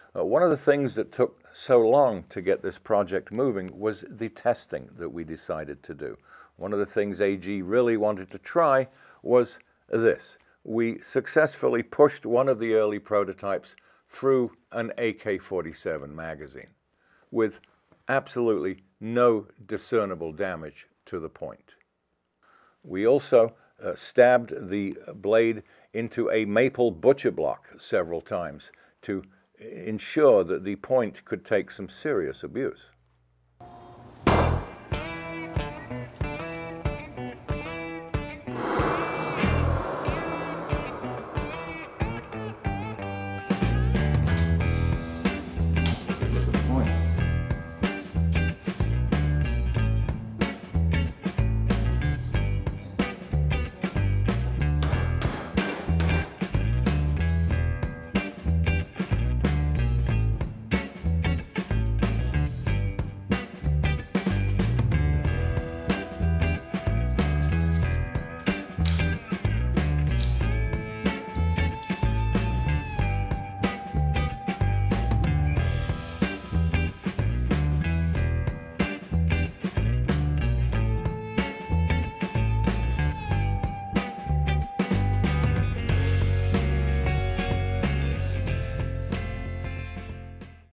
One of the things that took so long to get this project moving was the testing that we decided to do. One of the things AG really wanted to try was this. We successfully pushed one of the early prototypes through an AK-47 magazine with absolutely no discernible damage to the point. We also stabbed the blade into a maple butcher block several times to ensure that the point could take some serious abuse.